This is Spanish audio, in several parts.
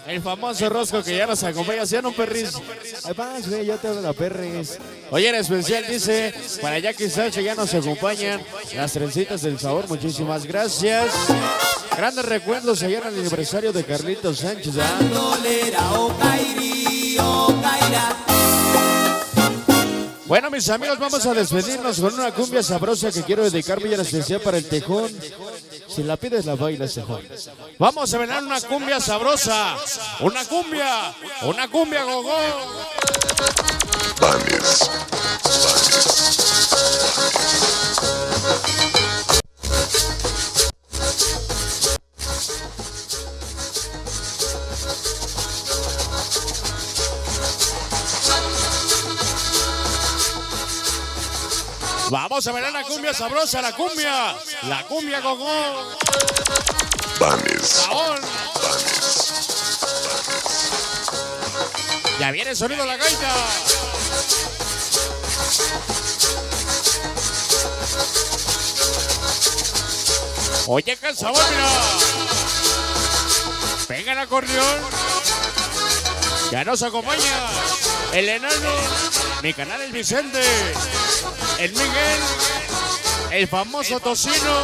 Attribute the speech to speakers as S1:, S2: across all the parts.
S1: El famoso Rosco que ya nos acompaña. ¿Sí o no, perris?
S2: Además, güey, ya te hablo la perris.
S1: Hoy en especial dice, para Jackie Sánchez ya nos acompañan las trencitas del sabor. Muchísimas gracias. Grandes recuerdos allá en el aniversario de Carlitos Sánchez. Bueno, mis amigos, vamos a despedirnos con una cumbia sabrosa que quiero dedicarme en especial para el Tejón. Si la pides, la bailas, Tejón. Vamos a bailar una cumbia sabrosa. Una cumbia gogó.
S3: Vanes.
S1: Vamos a bailar la cumbia sabrosa, la cumbia gogó.
S3: Vanes.
S1: Ya viene el sonido de la gaita. Oye, qué sabor, mira. Venga el acordeón. Ya nos acompaña el enano, mi canal el Vicente, el Miguel, el famoso Tocino.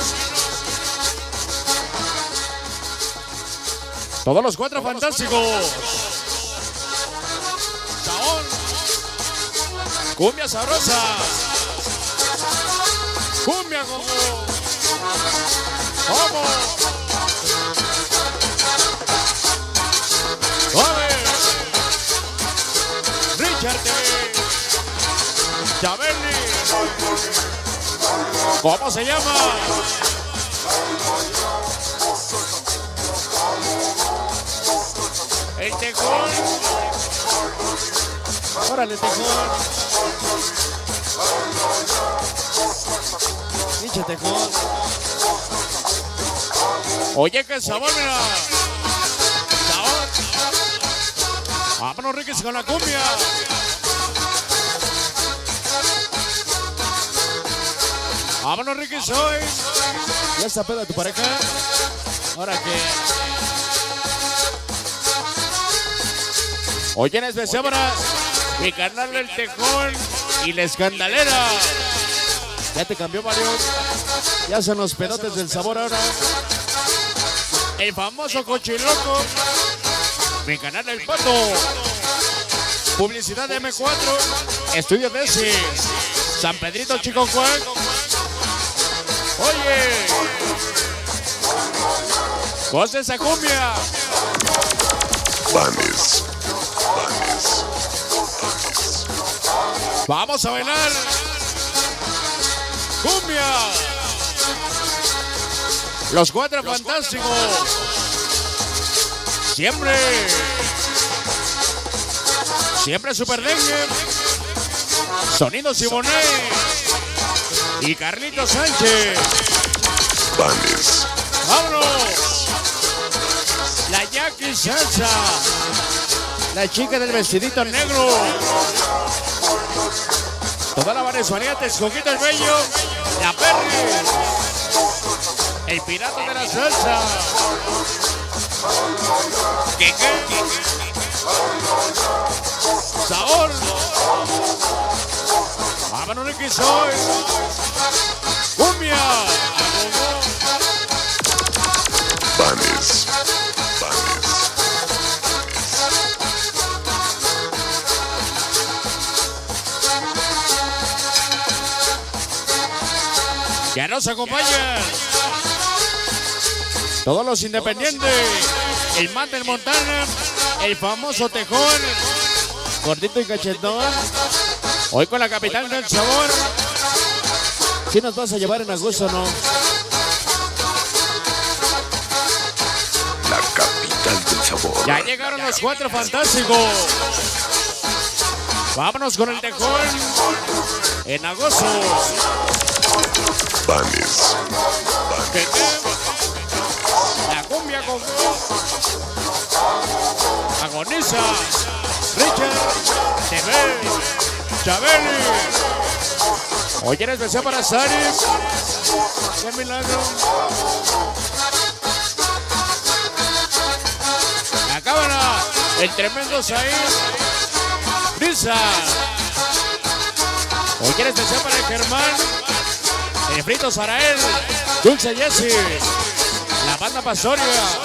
S1: Todos los cuatro fantásticos. Sabor. Cumbia sabrosa. Cumbia como. ¡Vamos! ¡Suave! Richard Chabeli. ¿Cómo se llama? El Tejón. Órale, Tejón. Pinche Tejón. Oye, qué sabor, mira. Sabor. Vámonos, Riquis, con la cumbia. Vámonos, Riquis, hoy.
S2: ¿Ya está peda tu pareja?
S1: Ahora que. Oye, en especial para mi canal del Tejón y la Escandalera.
S2: ¿Ya te cambió, Mario? Ya son los pedotes del sabor ahora.
S1: El famoso Cochiloco. Mi canal del Pato. Publicidad de M4. Estudio Desi. San Pedrito Chico Juan. Oye. Cosa esa cumbia.
S3: Vanes.
S1: Vamos a bailar. Cumbia. Los cuatro fantásticos. Siempre Super Dengue. Sonido Simonet. Y Carlitos Sánchez.
S3: Vanes.
S1: ¡Vámonos! La Jackie Salsa. La chica del vestidito negro. Toda la Venezuela, Texcoquito el Bello. La Perry. El pirata de la salsa. ¿Qué? Sabor. Vámonos, Ricky, soy. Cumbia.
S3: Vanes.
S1: Ya nos acompañan todos los independientes. El Man del Montana. El famoso Tejón.
S2: Gordito y cachetón.
S1: Hoy con la capital del sabor.
S2: ¿Sí nos vas a llevar en agosto o no?
S3: La capital del sabor.
S1: Ya llegaron los cuatro fantásticos. Vámonos con el Tejón. En agosto.
S3: Vanes.
S1: La cumbia con agoniza. Richard Chabeli. Hoy en especial para Saris. Qué milagro. La cámara. el tremendo Zahir, Brisa. Hoy quiere especial para el Germán, el Frito Sarael, Dulce Jessy, la banda Pastoria.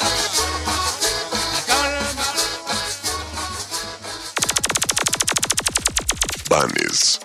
S3: Vanes.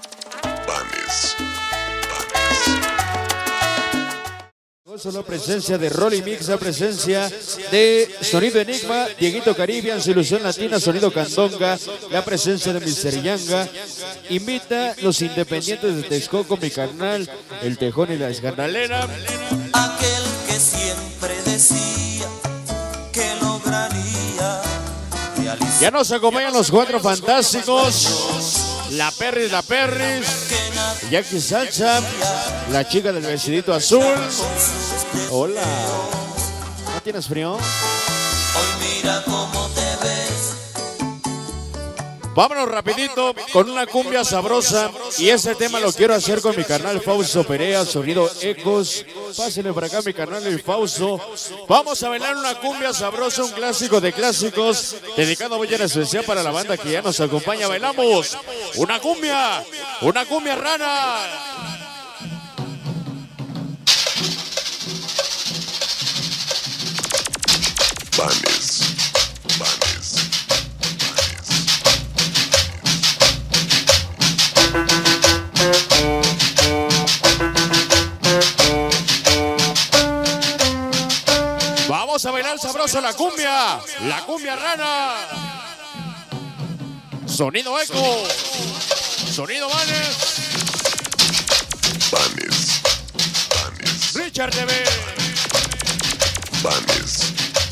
S2: La presencia de Rolly Mix, la presencia de Sonido Enigma, Dieguito Caribbean, Solución Latina, Sonido Candonga, la presencia de Mr. Yanga. Invita los independientes de Texcoco, mi carnal, el Tejón y la Escarnalera.
S4: Aquel que siempre decía que lograría realizar.
S1: Ya nos acompañan los cuatro fantásticos. La Perris,
S2: Jackie Salsa, la chica del vestidito azul. Hola. ¿No tienes frío?
S4: Hoy mira cómo te ves.
S1: Vámonos rapidito con una cumbia sabrosa. Y este tema lo quiero hacer con mi carnal Fausto Perea, Sonido Ecos. Pásenle por acá mi carnal el Fausto. Vamos a bailar una cumbia sabrosa, un clásico de clásicos, dedicado muy en especial para la banda que ya nos acompaña. Bailamos una cumbia rana.
S3: Vanes.
S1: Vamos a bailar sabroso la cumbia rana. Sonido Eco, Sonido Vanes. Richard TV.
S3: Vanes.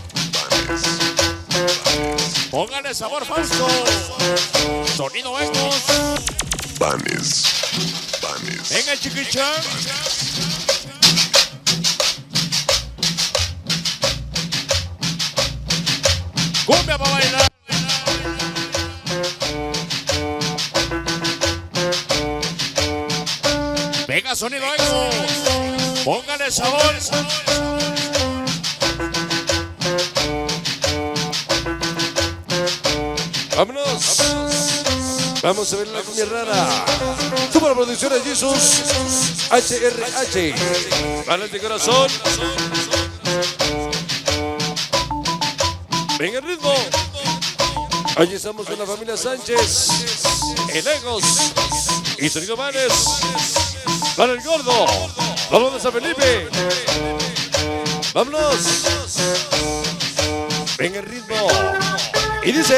S1: Póngale sabor Fausto. Sonido Ecos.
S3: Vanes.
S1: Venga chiquichán. Cumbia para bailar. Venga Sonido Ecos. Póngale sabor.
S5: Vámonos. Vamos a ver la cumbia rara. Superproducciones Jesus HRH. Para de corazón. Venga el ritmo. Allí estamos con la familia Sánchez, el Egos y Sonido Vanes. Para el gordo. Vamos de San Felipe. Vámonos. Venga el ritmo. Y dice.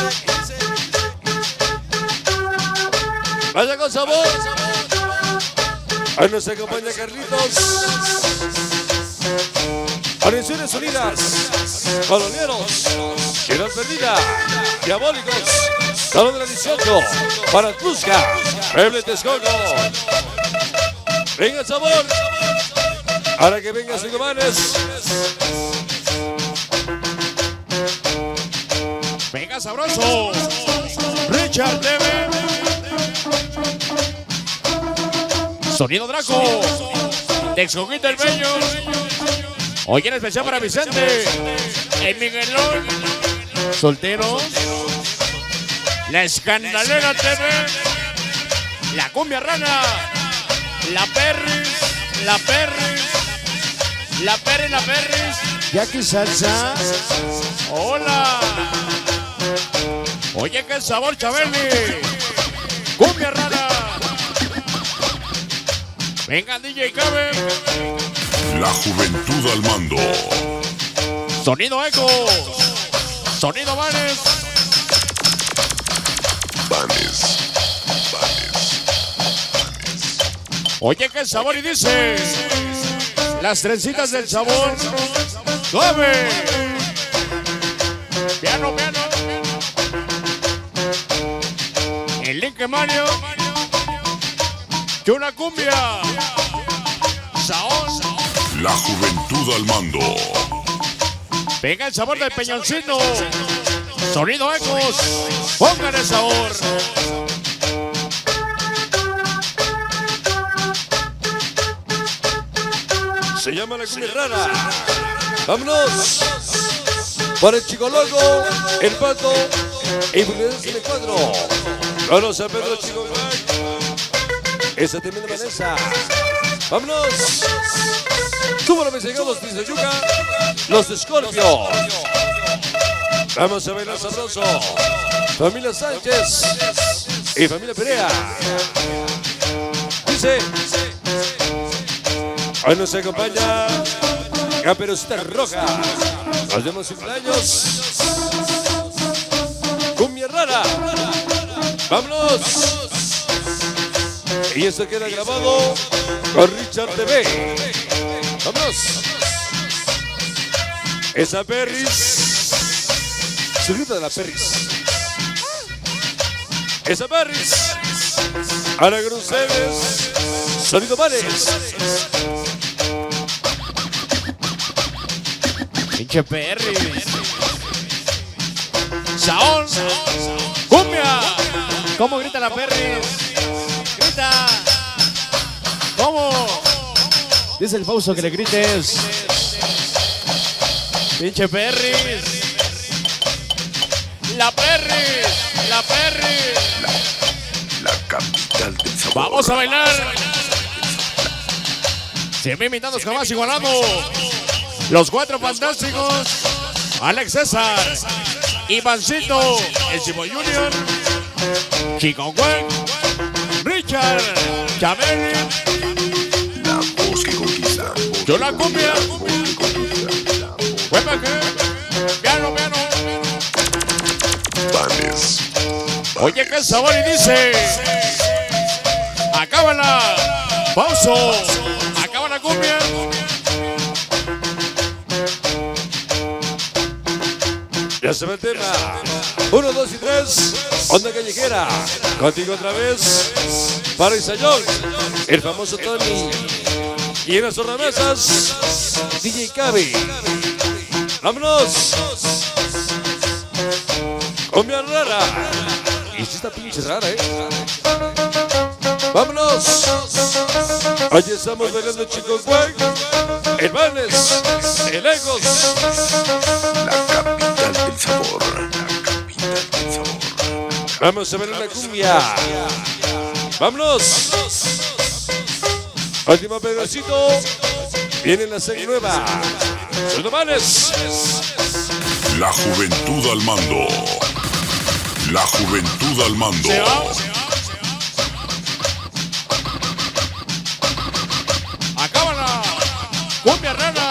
S5: Vaya con sabor. Ahí nos acompaña Carlitos. Organizaciones Unidas. Colonieros. Ciudad Perdida. Diabólicos. Salón de la 18. Para Tusca. Pueblo Texcoco. Venga el sabor. Ahora que venga Sonido Vanes.
S1: Venga sabroso. Richard TV. Sonido Draco. Texcoquita el Bello. Hoy en especial para Vicente. El Miguelón. Soltero. La Escandalera TV. La Cumbia Rana. La Perris.
S2: Jackie Salsa.
S1: Hola. Oye, qué sabor, Chabeli. Cumbia Rana. Venga, DJ Cabe.
S3: La juventud al mando.
S1: Sonido Eco. Sonido Vanes. Oye, qué sabor, y dice. Las trencitas del sabor. 9. Piano. El Link Mario. Y una cumbia. Saón.
S3: La juventud al mando.
S1: Venga el sabor del Peñoncito. Sonido Ecos. Póngale sabor.
S5: Se llama la cumbia rara. Vámonos. Para el Chico Loco, el Pato y Felicidades en el cuadro. Vámonos a Pedro Chico Guay. Esa tremenda Vanessa. Vámonos. Súbalo, me llegamos los Yuca, los Scorpio. Vamos a bailar sabroso. Familia Sánchez y familia Perea. Dice, hoy nos acompaña Caperucita Roja. Nos vemos cumpleaños. Cumbia Rara. Vámonos. Y esto queda grabado con Richard TV. Vámonos. Esa Perris. Su grito de la Perris. Esa Perris. Ana Cruceres. Sonido Vares.
S1: Pinche Perris. Saón. Cumbia. ¿Cómo grita la Perris? Grita. ¿Cómo? Dice el Fausto que le grites. Pinche Perris. La Perris. La Perris.
S3: La capital del sabor.
S1: Vamos a bailar. Siempre invitados jamás igualados. Los cuatro fantásticos. Alex César. Ivancito. El Chivo Junior. Chico Gwen. Richard. Chabeli.
S3: La voz que conquista.
S1: Yo la cumbia. Juega que. Piano, piano.
S3: Vanes.
S1: Oye, qué sabor y dice. Acábala. Pauso. Acaba la cumbia.
S5: Ya se va el tema. 1, 2 y 3. Onda callejera. Contigo otra vez. Para Isayón. El famoso Tony. Y en las tornamesas. DJ Cabe. Vámonos. Cumbia Rara. Y si está pinche rara, Vámonos. Hoy estamos bailando Chico Guay. El Vanes. El Egos.
S3: La capital del sabor. La capital del sabor.
S5: Vamos a ver una cumbia. Vámonos. Último pedacito. Viene la serie nueva. Los Vanes.
S3: La juventud al mando. La juventud al mando.
S1: Se va. Acábala. Cumbia Rara.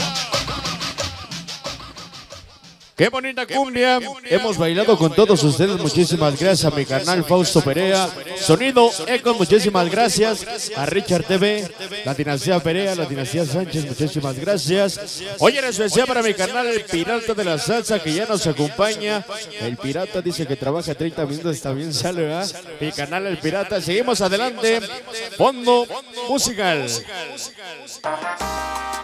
S1: Qué bonita cumbia. Hemos bailado con todos ustedes. Muchísimas gracias a mi canal Fausto Perea. Sonido Ecos, muchísimas gracias. A Richard TV, la dinastía Perea, la dinastía Sánchez, muchísimas gracias. Hoy en especial para mi canal El Pirata de la Salsa, que ya nos acompaña. El Pirata dice que trabaja 30 minutos, también sale, ¿verdad? Mi canal El Pirata. Seguimos adelante. Fondo musical.